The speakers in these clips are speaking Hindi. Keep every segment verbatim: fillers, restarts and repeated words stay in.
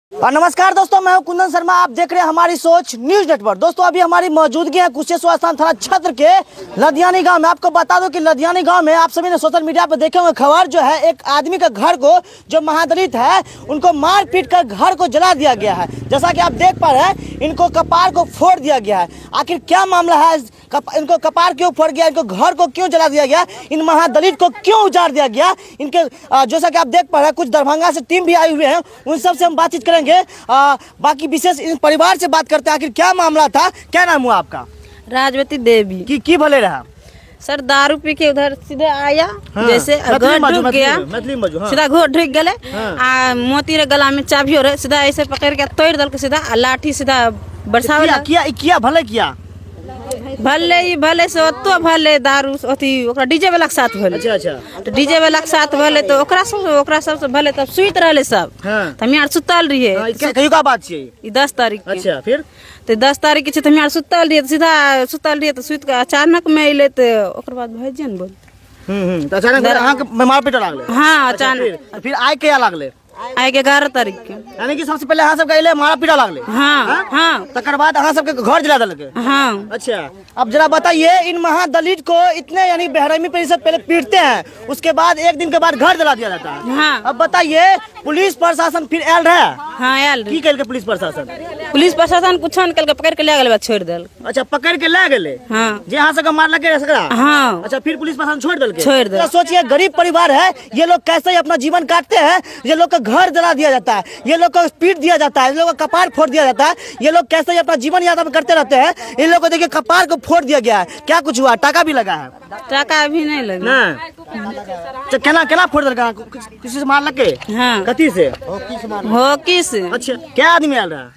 और नमस्कार दोस्तों, मैं हूं कुंदन शर्मा। आप देख रहे हैं हमारी सोच न्यूज नेटवर्क। दोस्तों अभी हमारी मौजूदगी है कुशेश्वर स्थान थाना क्षेत्र के लदियानी गांव में। आपको बता दूं कि लदियानी गांव में आप सभी ने सोशल मीडिया पर देखे होंगे खबर, जो है एक आदमी का घर को, जो महादलित है, उनको मार पीट कर घर को जला दिया गया है। जैसा कि आप देख पा रहे हैं, इनको कपार को फोड़ दिया गया है। आखिर क्या मामला है? कप, इनको कपार क्यों फोड़ गया, इनको घर को क्यों जला दिया गया, इन महादलित को क्यों उजाड़ दिया गया? इनके जैसा कि आप देख पा रहे हैं, कुछ दरभंगा से टीम भी आई हुए हैं, उन सब से हम बातचीत करेंगे। आ, बाकी विशेष इन परिवार से बात करते हैं, आखिर क्या मामला था। क्या नाम हुआ आपका? राजवती देवी। की, की भले रहा सर, दारू पी के उधर सीधे आया। हाँ। जैसे घर ढुक गया, हाँ। सीधा घर ढुक गए। हाँ। मोती रे गला में चाबी हो रहे, सीधा ऐसे पकड़ के तोड़ दल के सीधा लाठी सीधा बरसाव किया, किया, किया भले किया भले भले से तो भले दारू अथी ओकरा डीजे वाला के साथ भले। अच्छा अच्छा। तो डीजे वाला के साथ भले तो ओकरा सब ओकरा सब से भले तब सुइत रहले सब। हाँ। त हम सुतल रहिए। हाँ, कहियो का बात छै ई दस तारीख के। अच्छा, फिर तो दस तारीख के छै त हम सुतल रहिए, सीधा सुतल रहिए तो सुइत के अचानक में अइले तो ओकर बाद भैजन बोल। हम्म हम्म। तो अचानक अहां के मार पीट लागले? हां, अचानक। फिर आय के लागले? आय के ग्यारह तारीख के। यानी कि सबसे पहले अहाँ सब अइले, मारा पीटा लागले? हाँ हाँ। तकर बाद अहाँ सबके घर जला देलके? हाँ। अच्छा, अब जरा बताइए, इन महादलित को इतने यानी बेरहमी पे सब पहले पीटते हैं, उसके बाद एक दिन के बाद घर जला दिया जाता है। हाँ। अब बताइए, पुलिस प्रशासन फिर आयल रहे? हाँ आयल। की कल के पुलिस प्रशासन? पुलिस प्रशासन कुछ न कल के पकड़ के ले गेल, छोड़ देल। अच्छा, पकड़ के ले गेले? हाँ। जे अहाँ सबके मार लगे सकरा? हाँ। अच्छा, फिर पुलिस प्रशासन छोड़ देल के? छोड़ देल। सोचिए, गरीब परिवार है, ये लोग कैसे अपना जीवन काटते हैं। ये लोग का घर जला दिया जाता है, ये लोग को पीट दिया जाता है, ये लोग का कपार फोड़ दिया जाता है। ये लोग कैसे अपना जीवन यापन करते रहते हैं। इन लोग को देखिए कपार को फोड़ दिया गया है। क्या कुछ हुआ? टाका भी लगा है? टाका अभी नहीं लगा। अच्छा, केना केना फोड़ देलका? किसी से मार लगे? हाँ। कथी से? हॉकी से। अच्छा, क्या आदमी आयल रहा?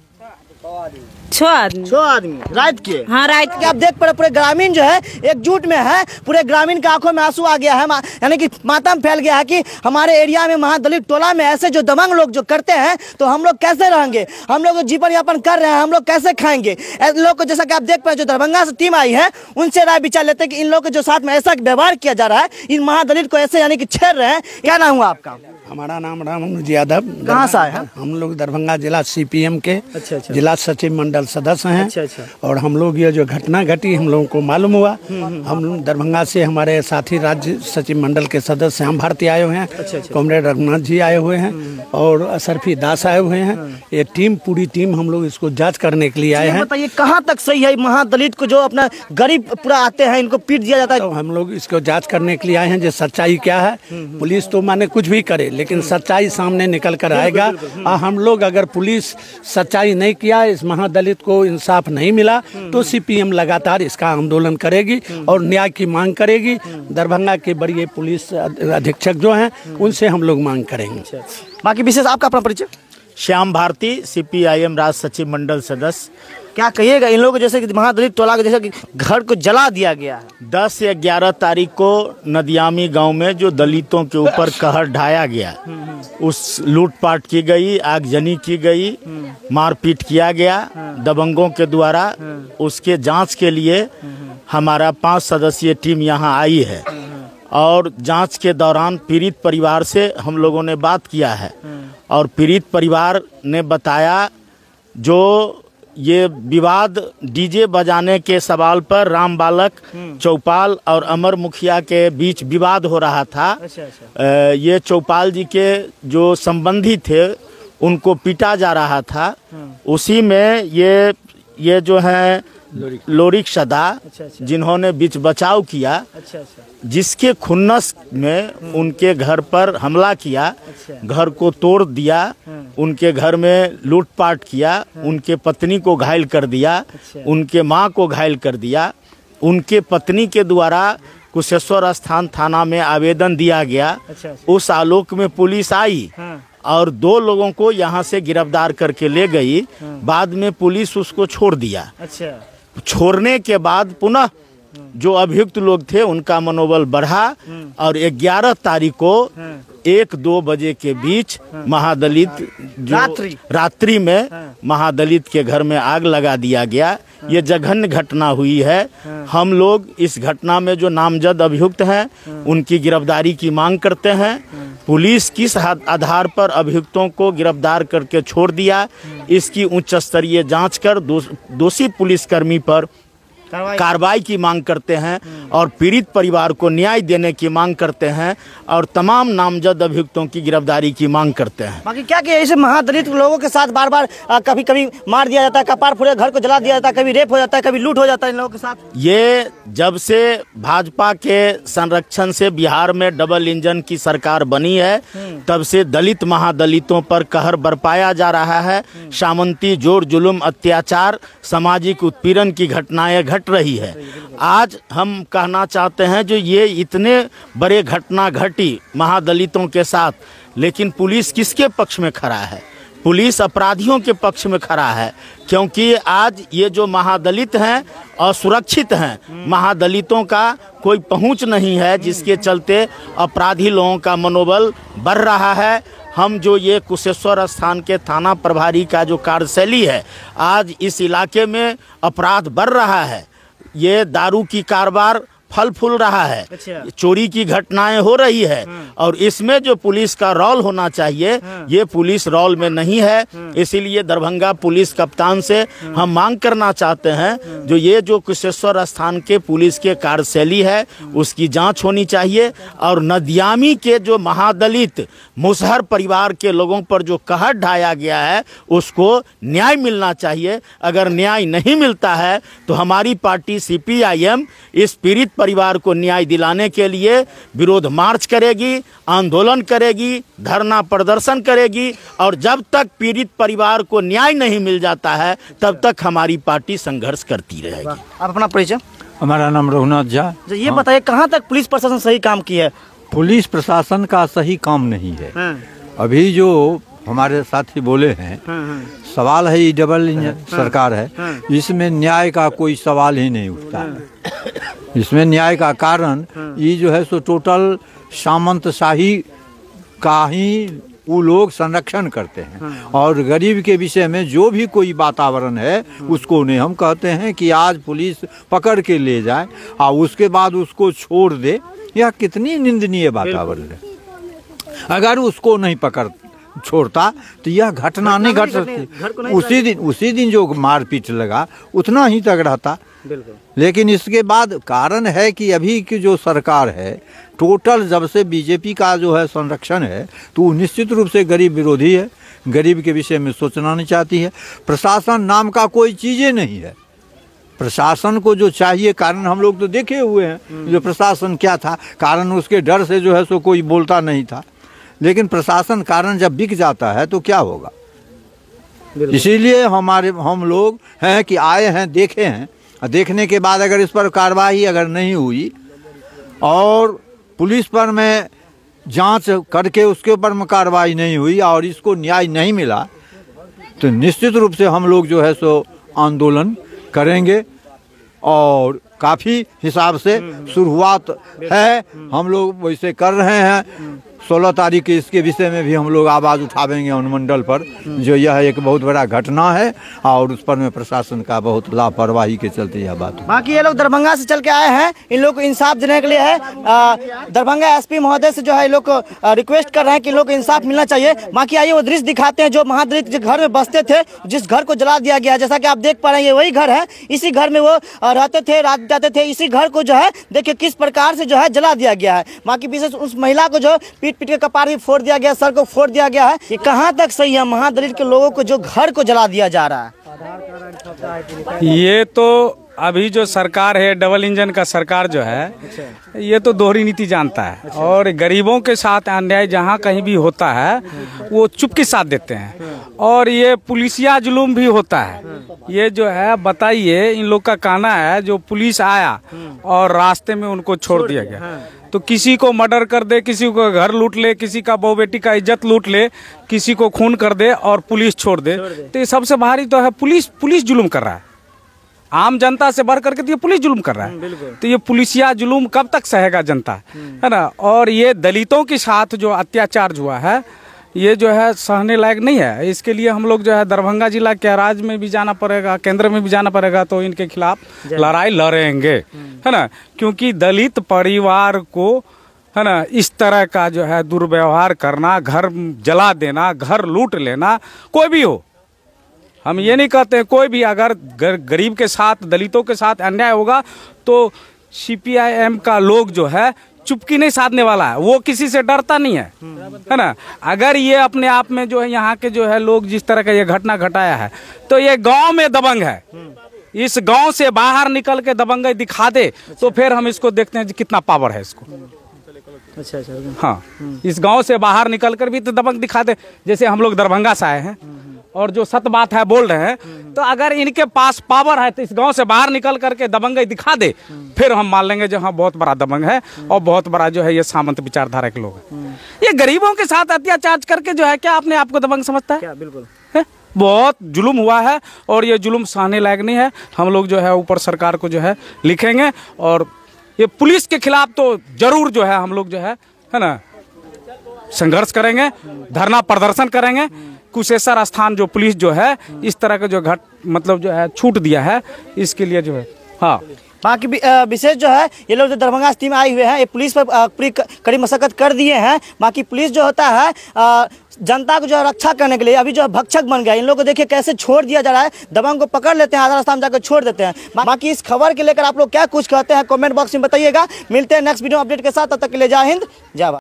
छह आदमी। छह आदमी रात के? हाँ रात के। आप देख पा रहे, पूरे ग्रामीण जो है एकजुट में है। पूरे ग्रामीण के आंखों में आंसू आ गया है, यानी कि मातम फैल गया है कि हमारे एरिया में महादलित टोला में ऐसे जो दबंग लोग जो करते हैं, तो हम लोग कैसे रहेंगे? हम लोग जीवन यापन कर रहे हैं, हम लोग कैसे खाएंगे? ऐसे लोग को, जैसा कि आप देख पा रहे, जो दरभंगा से टीम आई है, उनसे राय विचार लेते हैं कि इन लोग के जो साथ में ऐसा व्यवहार किया जा रहा है, इन महादलित को ऐसे यानी कि छेड़ रहे हैं। क्या नाम हुआ आपका? हमारा नाम रामानुज यादव। कहाँ से आए हैं? हम लोग दरभंगा जिला सीपीएम के अच्छा अच्छा। जिला सचिव मंडल सदस्य हैं। अच्छा अच्छा। और हम लोग ये जो घटना घटी हम लोगों को मालूम हुआ, हम दरभंगा से हमारे साथी राज्य सचिव मंडल के सदस्य श्याम भारती आए हुए हैं। अच्छा अच्छा। कॉमरेड रघुनाथ जी आए हुए हैं और अशरफी दास आए हुए हैं। ये टीम, पूरी टीम हम लोग इसको जाँच करने के लिए आए हैं। बताइए, कहाँ तक सही है? महादलित को जो अपना गरीब पूरा आते हैं, इनको पीट दिया जाता है। तो हम लोग इसको जाँच करने के लिए आए हैं, जो सच्चाई क्या है। पुलिस तो माने कुछ भी करे, लेकिन सच्चाई सामने निकल कर आएगा। और हम लोग अगर पुलिस सच्चाई नहीं किया, इस महादलित को इंसाफ नहीं मिला, तो सीपीएम लगातार इसका आंदोलन करेगी और न्याय की मांग करेगी। दरभंगा के बड़े पुलिस अधीक्षक जो हैं, उनसे हम लोग मांग करेंगे। बाकी विशेष आपका अपना परिचय? श्याम भारती, सीपीआईएम राज्य सचिव मंडल सदस्य। क्या कहिएगा इन लोगों जैसे कि महादलित टोला के जैसे कि घर को जला दिया गया है? दस या ग्यारह तारीख को नदियामी गांव में जो दलितों के ऊपर कहर ढाया गया, उस लूटपाट की गई, आगजनी की गई, मारपीट किया गया दबंगों के द्वारा। उसके जांच के लिए हमारा पांच सदस्यीय टीम यहां आई है और जांच के दौरान पीड़ित परिवार से हम लोगों ने बात किया है और पीड़ित परिवार ने बताया, जो ये विवाद डीजे बजाने के सवाल पर राम बालक, चौपाल और अमर मुखिया के बीच विवाद हो रहा था। अच्छा अच्छा। ये चौपाल जी के जो संबंधी थे, उनको पीटा जा रहा था। उसी में ये ये जो है लोरिक सदा, अच्छा अच्छा। जिन्होंने बीच बचाव किया, अच्छा अच्छा। जिसके खुन्नस में उनके घर पर हमला किया, अच्छा। घर को तोड़ दिया, उनके घर में लूटपाट किया, उनके पत्नी को घायल कर दिया, अच्छा। उनके माँ को घायल कर दिया। उनके पत्नी के द्वारा कुशेश्वर स्थान थाना में आवेदन दिया गया। अच्छा अच्छा। उस आलोक में पुलिस आई और दो लोगों को यहाँ से गिरफ्तार करके ले गई। बाद में पुलिस उसको छोड़ दिया। अच्छा। छोड़ने के बाद पुनः जो अभियुक्त लोग थे, उनका मनोबल बढ़ा और ग्यारह तारीख को एक दो बजे के बीच महादलित जो रात्रि रात्रि में महादलित के घर में आग लगा दिया गया। ये जघन्य घटना हुई है। हम लोग इस घटना में जो नामजद अभियुक्त हैं, उनकी गिरफ्तारी की मांग करते हैं पुलिस किस आधार पर अभियुक्तों को गिरफ्तार करके छोड़ दिया, इसकी उच्च स्तरीय जांच कर दो, दोषी पुलिसकर्मी पर कार्रवाई की मांग करते हैं और पीड़ित परिवार को न्याय देने की मांग करते हैं और तमाम नामजद अभियुक्तों की गिरफ्तारी की मांग करते हैं। बाकी क्या कि ऐसे महादलित लोगों के साथ बार बार कभी कभी मार दिया जाता है, कपार फोड़े, घर को जला दिया जाता है, कभी रेप हो जाता है, कभी लूट हो जाता है इन लोगों के साथ। ये जब से भाजपा के संरक्षण से बिहार में डबल इंजन की सरकार बनी है तब से दलित महादलितों पर कहर बरपाया जा रहा है। सामंती जोर जुलुम अत्याचार सामाजिक उत्पीड़न की घटनाएं घट रही है। आज हम कहना चाहते हैं जो ये इतने बड़े घटना घटी महादलितों के साथ, लेकिन पुलिस किसके पक्ष में खड़ा है? पुलिस अपराधियों के पक्ष में खड़ा है, क्योंकि आज ये जो महादलित हैं असुरक्षित हैं, महादलितों का कोई पहुंच नहीं है, जिसके चलते अपराधी लोगों का मनोबल बढ़ रहा है। हम जो ये कुशेश्वर स्थान के थाना प्रभारी का जो कार्यशैली है, आज इस इलाके में अपराध बढ़ रहा है, ये दारू की कारोबार फल फूल रहा है, अच्छा। चोरी की घटनाएं हो रही है और इसमें जो पुलिस का रोल होना चाहिए ये पुलिस रोल में नहीं है। इसीलिए दरभंगा पुलिस कप्तान से हम मांग करना चाहते हैं जो ये जो कुशेश्वर स्थान के पुलिस के कार्यशैली है उसकी जांच होनी चाहिए और नदियामी के जो महादलित मुसहर परिवार के लोगों पर जो कहर ढाया गया है उसको न्याय मिलना चाहिए। अगर न्याय नहीं मिलता है तो हमारी party C P I M इस पीड़ित परिवार को न्याय दिलाने के लिए विरोध मार्च करेगी, आंदोलन करेगी, धरना प्रदर्शन करेगी और जब तक पीड़ित परिवार को न्याय नहीं मिल जाता है तब तक हमारी पार्टी संघर्ष करती रहेगी। आप अपना परिचय? हमारा नाम रघुनाथ झा। ये बताइए कहाँ तक पुलिस प्रशासन सही काम किया है? पुलिस प्रशासन का सही काम नहीं है। अभी जो हमारे साथी बोले हैं, सवाल है ये डबल इंजन सरकार है, इसमें न्याय का कोई सवाल ही नहीं उठता है। इसमें न्याय का कारण ये जो है सो टोटल सामंतशाही का ही वो लोग संरक्षण करते हैं और गरीब के विषय में जो भी कोई वातावरण है उसको उन्हें हम कहते हैं कि आज पुलिस पकड़ के ले जाए और उसके बाद उसको छोड़ दे। यह कितनी निंदनीय वातावरण है। अगर उसको नहीं पकड़ छोड़ता तो यह घटना नहीं घट सकती। उसी दिन उसी दिन जो मारपीट लगा उतना ही तक रहता। लेकिन इसके बाद कारण है कि अभी की जो सरकार है टोटल जब से बीजेपी का जो है संरक्षण है तो निश्चित रूप से गरीब विरोधी है, गरीब के विषय में सोचना नहीं चाहती है। प्रशासन नाम का कोई चीज़ें नहीं है। प्रशासन को जो चाहिए, कारण हम लोग तो देखे हुए हैं जो प्रशासन क्या था, कारण उसके डर से जो है सो कोई बोलता नहीं था। लेकिन प्रशासन कारण जब बिक जाता है तो क्या होगा। इसीलिए हमारे हम लोग हैं कि आए हैं, देखे हैं, देखने के बाद अगर इस पर कार्रवाई अगर नहीं हुई और पुलिस पर में जांच करके उसके ऊपर में कार्रवाई नहीं हुई और इसको न्याय नहीं मिला तो निश्चित रूप से हम लोग जो है सो आंदोलन करेंगे। और काफ़ी हिसाब से शुरुआत है, हम लोग वैसे कर रहे हैं। सोलह तारीख के इसके विषय में भी हम लोग आवाज़ उठावेंगे अनुमंडल पर, जो यह एक बहुत बड़ा घटना है और उस पर में प्रशासन का बहुत लापरवाही के चलते यह बात। बाकी ये लोग दरभंगा से चल के आए हैं, इन लोग को इंसाफ देने के लिए है। दरभंगा एसपी महोदय से जो है लोग को रिक्वेस्ट कर रहे हैं कि लोग को इंसाफ मिलना चाहिए। बाकी आइए वो दृश्य दिखाते हैं जो महादलित जो घर में बसते थे, जिस घर को जला दिया गया। जैसा कि आप देख पा रहे हैं ये वही घर है, इसी घर में वो रहते थे, रात जाते थे। इसी घर को जो है देखिए किस प्रकार से जो है जला दिया गया है। बाकी विशेष उस महिला को जो पीट पीट के कपार भी फोड़ दिया गया, सर को फोड़ दिया गया है। ये कहाँ तक सही है? महादलित के लोगों को जो घर को जला दिया जा रहा है। ये तो अभी जो सरकार है डबल इंजन का सरकार जो है ये तो दोहरी नीति जानता है और गरीबों के साथ अन्याय जहाँ कहीं भी होता है वो चुप के साथ देते हैं और ये पुलिसिया जुलूम भी होता है। ये जो है बताइए, इन लोग का कहना है जो पुलिस आया और रास्ते में उनको छोड़ दिया गया तो किसी को मर्डर कर दे, किसी को घर लूट ले, किसी का बहू बेटी का इज्जत लूट ले, किसी को खून कर दे और पुलिस छोड़ दे। तो ये सबसे भारी तो है पुलिस पुलिस जुलूम कर रहा है। आम जनता से बढ़ करके तो ये पुलिस जुलूम कर रहा है। तो ये पुलिसिया जुलूम कब तक सहेगा जनता, है ना। और ये दलितों के साथ जो अत्याचार हुआ है ये जो है सहने लायक नहीं है। इसके लिए हम लोग जो है दरभंगा जिला के राज्य में भी जाना पड़ेगा, केंद्र में भी जाना पड़ेगा, तो इनके खिलाफ लड़ाई लड़ेंगे, है ना। क्योंकि दलित परिवार को है ना, इस तरह का जो है दुर्व्यवहार करना, घर जला देना, घर लूट लेना, कोई भी हो, हम ये नहीं कहते हैं, कोई भी अगर गरीब के साथ, दलितों के साथ अन्याय होगा तो सीपीआईएम का लोग जो है चुपकी नहीं साधने वाला है, वो किसी से डरता नहीं है, है ना। अगर ये अपने आप में जो है यहाँ के जो है लोग जिस तरह का ये घटना घटाया है, तो ये गांव में दबंग है, इस गांव से बाहर निकल के दबंगई दिखा दे तो फिर हम इसको देखते हैं कितना पावर है इसको। अच्छा अच्छा हाँ, इस गांव से बाहर निकल कर भी तो दबंग दिखा दे। जैसे हम लोग दरभंगा से आए हैं और जो सत बात है बोल रहे हैं, तो अगर इनके पास पावर है तो इस गांव से बाहर निकल करके दबंगई दिखा दे, फिर हम मान लेंगे जो हाँ बहुत बड़ा दबंग है और बहुत बड़ा जो है ये सामंत विचारधारा के लोग हैं। ये गरीबों के साथ अत्याचार करके जो है क्या अपने आप को दबंग समझता है? क्या बिल्कुल है? बहुत जुल्म हुआ है और ये जुल्म सहने लायक नहीं है। हम लोग जो है ऊपर सरकार को जो है लिखेंगे और ये पुलिस के खिलाफ तो जरूर जो है हम लोग जो है है ना संघर्ष करेंगे, धरना प्रदर्शन करेंगे। कुशेश्वर स्थान जो पुलिस जो है इस तरह का जो घट मतलब जो है छूट दिया है, इसके लिए जो है हाँ बाकी विशेष जो है ये लोग जो दरभंगा स्थिति में आए हुए हैं, ये पुलिस पर पूरी कड़ी मशक्कत कर दिए हैं। बाकी पुलिस जो होता है जनता को जो है रक्षा करने के लिए अभी जो है भक्षक बन गया। इन लोगों को देखिए कैसे छोड़ दिया जा रहा है, दबंग को पकड़ लेते हैं, आधा रास्ता में जाकर छोड़ देते हैं। बाकी इस खबर के लेकर आप लोग क्या कुछ कहते हैं कमेंट बॉक्स में बताइएगा। मिलते हैं नेक्स्ट वीडियो अपडेट के साथ, तब तक के लिए जय हिंद जय भारत।